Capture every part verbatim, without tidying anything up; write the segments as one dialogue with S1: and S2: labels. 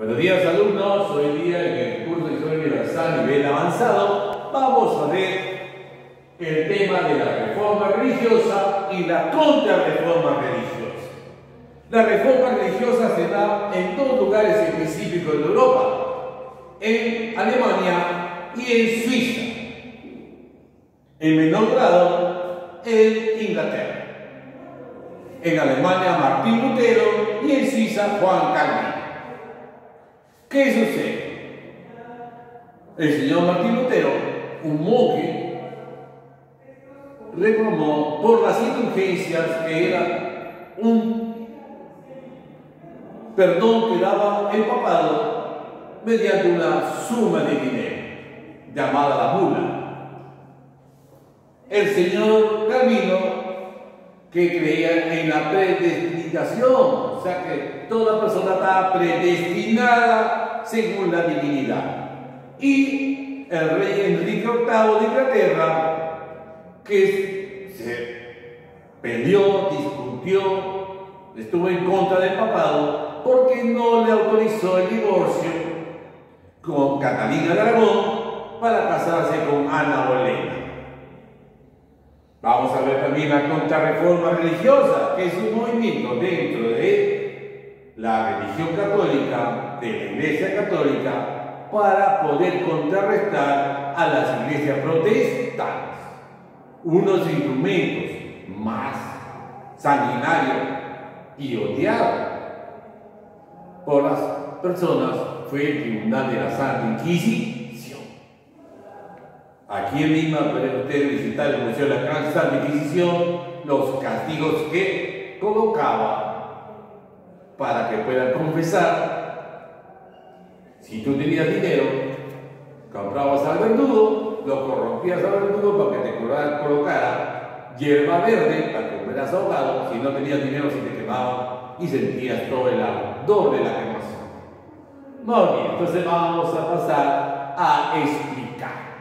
S1: Buenos días, alumnos. Hoy día en el curso de Historia Universal nivel avanzado vamos a ver el tema de la reforma religiosa y la contrarreforma religiosa. La reforma religiosa se da en dos lugares específicos de Europa, en Alemania y en Suiza. En menor grado en Inglaterra. En Alemania Martín Lutero y en Suiza Juan Calvino. ¿Qué sucede? El señor Martín Lutero, un monje, reclamó por las indulgencias que era un perdón que daba el papado mediante una suma de dinero llamada la bula. El señor Calvino, que creía en la predestinación, o sea que toda persona está predestinada según la divinidad. Y el rey Enrique octavo de Inglaterra, que se peleó, discutió, estuvo en contra del papado porque no le autorizó el divorcio con Catalina de Aragón para casarse con Ana Bolena. Vamos a ver también la contrarreforma religiosa, que es un movimiento dentro de la religión católica, de la Iglesia Católica, para poder contrarrestar a las iglesias protestantes. Unos instrumentos más sanguinarios y odiados por las personas fue el Tribunal de la Santa Inquisición. Aquí en Lima pueden ustedes visitar el Museo de la Santa Inquisición, los castigos que colocaba para que puedan confesar. Si tú tenías dinero, comprabas al verdugo, lo corrompías al verdugo para que te colocara hierba verde para que fueras ahogado. Si no tenías dinero, se te quemaba y sentías todo el ardor de la quemación. Muy bien, entonces vamos a pasar a explicar.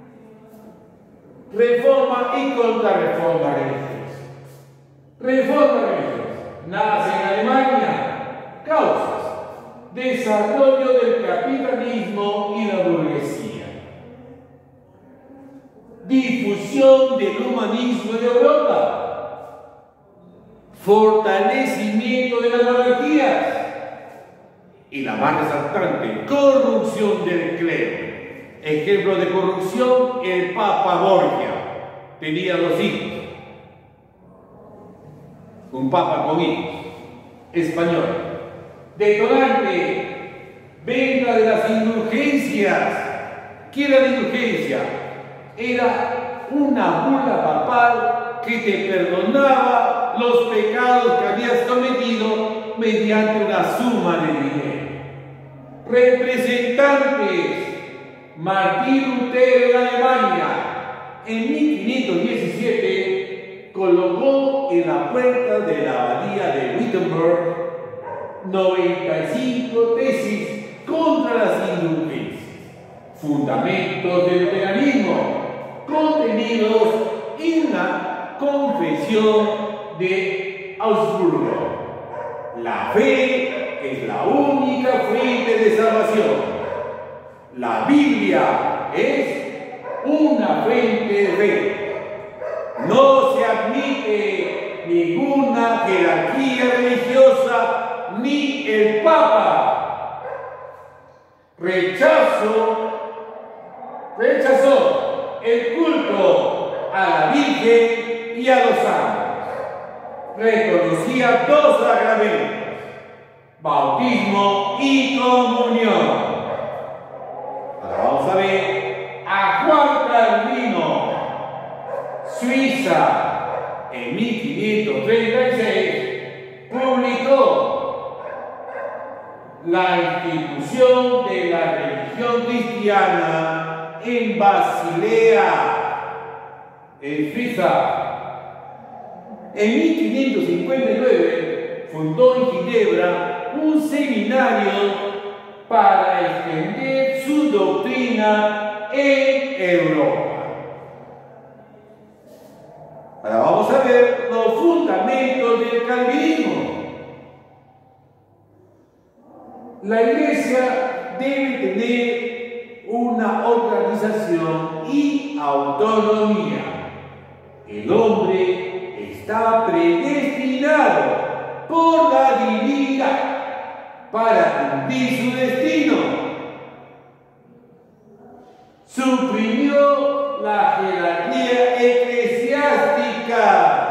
S1: Reforma y contrarreforma religiosa. Reforma religiosa. Nace en Alemania. Causas. Desarrollo del capitalismo y la burguesía. Difusión del humanismo en Europa. Fortalecimiento de las monarquías. Y la más resaltante, corrupción del clero. Ejemplo de corrupción, el Papa Borgia tenía dos hijos, un papa con hijos, español. Detonante, venta de las indulgencias. ¿Qué era la indulgencia? Era una bula papal que te perdonaba los pecados que habías cometido mediante una suma de dinero. Representantes. Martín Lutero en Alemania, en mil quinientos diecisiete, colocó en la puerta de la abadía de Wittenberg noventa y cinco tesis contra las indulgencias, fundamentos del luteranismo, contenidos en la Confesión de Augsburgo. La fe es la única fuente de salvación. La Biblia es una fuente de fe. No se admite ninguna jerarquía religiosa ni el Papa. Rechazo, rechazó el culto a la Virgen y a los santos. Reconocía dos sacramentos: bautismo y comunión. Vamos a ver a Juan Calvino, Suiza, en mil quinientos treinta y seis, publicó la institución de la religión cristiana en Basilea, en Suiza. En mil quinientos cincuenta y nueve fundó en Ginebra un seminario para extender su doctrina en Europa. Ahora vamos a ver los fundamentos del calvinismo. La Iglesia debe tener una organización y autonomía. El hombre está predestinado por la divinidad para cumplir su destino. Suprimió la jerarquía eclesiástica.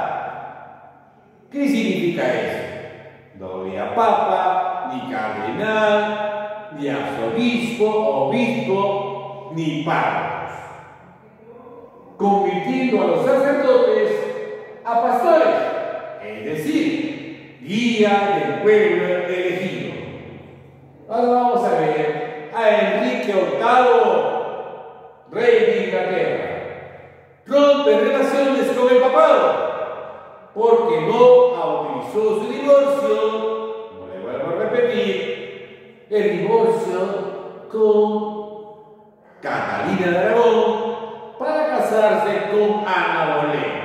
S1: ¿Qué significa eso? No había papa, ni cardenal, ni arzobispo, obispo, ni párrocos, convirtiendo a los sacerdotes a pastores, es decir, guía del pueblo elegido. Ahora vamos a ver a Enrique octavo, rey de Inglaterra. Rompe relaciones con el papado porque no autorizó su divorcio, no le vuelvo a repetir, el divorcio con Catalina de Aragón para casarse con Ana Bolena.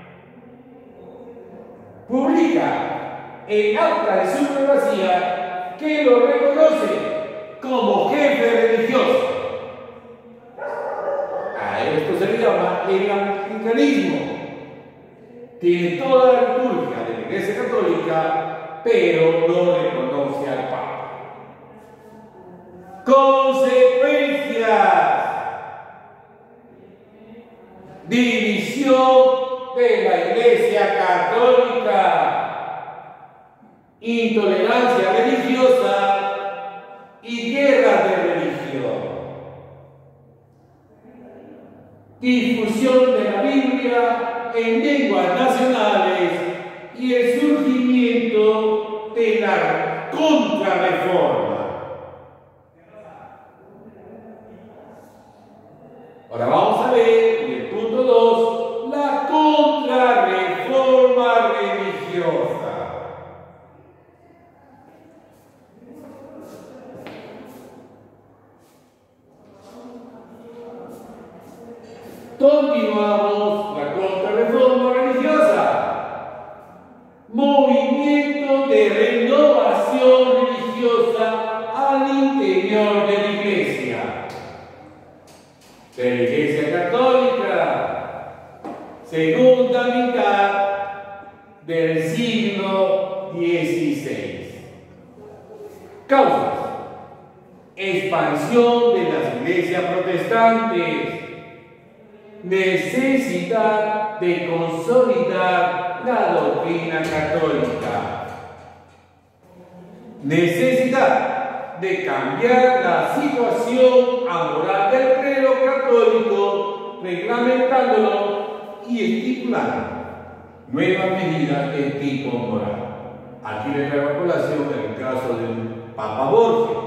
S1: Publica el acta de supremacía que lo reconoce como jefe religioso. A esto se le llama el anglicanismo. Tiene toda la liturgia de la Iglesia Católica, pero no reconoce al Papa. Consecuencias: división de la Iglesia Católica, intolerancia religiosa y guerras de religión, difusión de la Biblia en lenguas nacionales y el surgimiento de la contrarreforma. Ahora vamos a ver en el punto dos la contrarreforma religiosa. Continuamos la contrarreforma religiosa. Movimiento de renovación religiosa al interior de la Iglesia. De la Iglesia Católica, segunda mitad del siglo dieciséis. Causas: expansión de las iglesias protestantes, necesidad de consolidar la doctrina católica, necesidad de cambiar la situación amoral del clero católico, reglamentándolo y estipulando nuevas medidas de tipo moral. Aquí le traigo a colación el caso del Papa Borgia.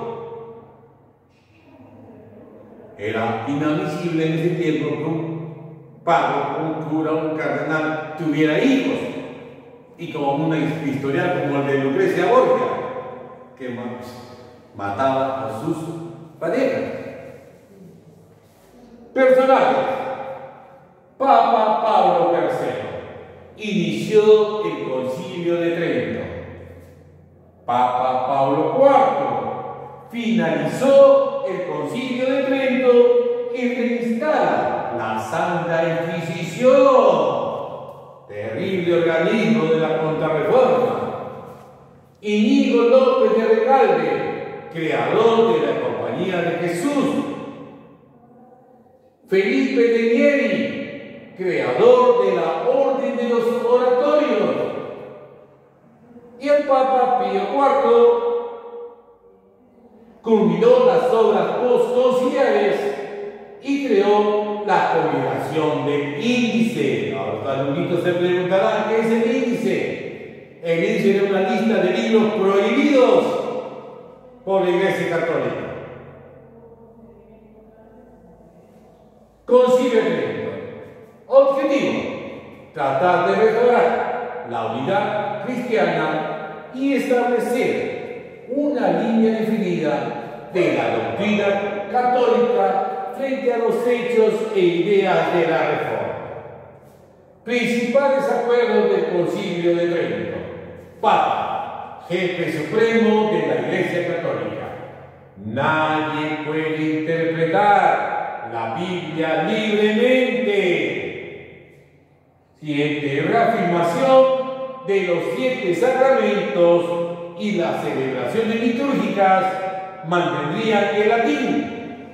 S1: Era inadmisible en ese tiempo que un párroco, un cura, un cardenal tuviera hijos, y como una historial como el de Lucrecia Borgia, que mataba a sus parejas. Personajes: Papa Pablo tercero inició el Concilio de Trento. Papa Pablo cuarto finalizó el Concilio de Trento y reinstala la Santa Inquisición, terrible organismo de la Contrarreforma. Íñigo López de Recalde, creador de la Compañía de Jesús. Felipe de Neri, creador de la Orden de los Oratorios. Y el Papa Pío cuarto culminó las obras postconciliares y creó la Congregación del Índice. Ahora los alumnitos se preguntarán: ¿qué es el índice? El índice era una lista de libros prohibidos por la Iglesia Católica. Concilio de Trento. Objetivo: tratar de restaurar la unidad cristiana y establecer una línea definida de la doctrina católica frente a los hechos e ideas de la Reforma. Principales acuerdos del Concilio de Trento: Papa, jefe supremo de la Iglesia Católica. Nadie puede interpretar la Biblia libremente. Siguiente, reafirmación de los siete sacramentos y las celebraciones litúrgicas mantendrían el latín.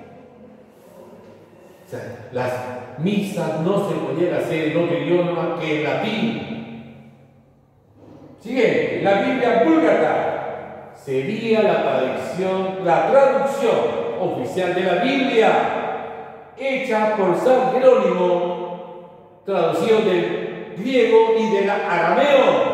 S1: O sea, las misas no se podían hacer en otro idioma que el latín. Siguiente, la Biblia Vulgata sería la traducción, la traducción oficial de la Biblia, hecha por San Jerónimo, traducido del griego y del arameo.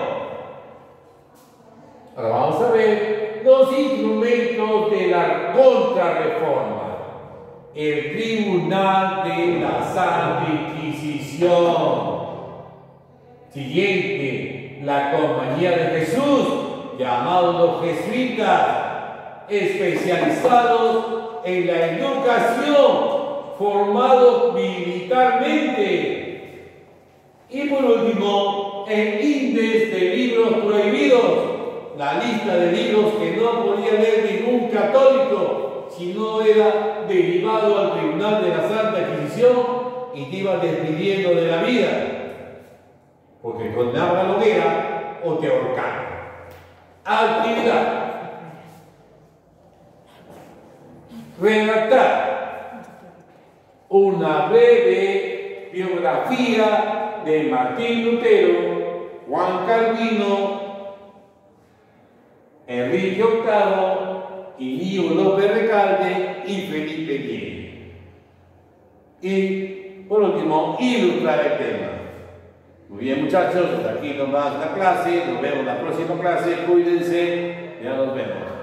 S1: Ahora vamos a ver los instrumentos de la contrarreforma. El Tribunal de la Santa Inquisición. Siguiente, la Compañía de Jesús, llamados los jesuitas, especializados en la educación, formados militarmente. Y por último, el índice de libros prohibidos, la lista de libros que no podía leer ningún católico si no era derivado al Tribunal de la Santa Inquisición y te iba despidiendo de la vida, porque te condenaban a la hoguera o te ahorcaban. Actividad: redactar una breve biografía de Martín Lutero, Juan Calvino, Enrique octavo, Iñigo López Recalde y Felipe diez. Y por último, ilustrar el tema. Muy bien, muchachos, hasta aquí nomás la clase. Nos vemos en la próxima clase. Cuídense, ya nos vemos.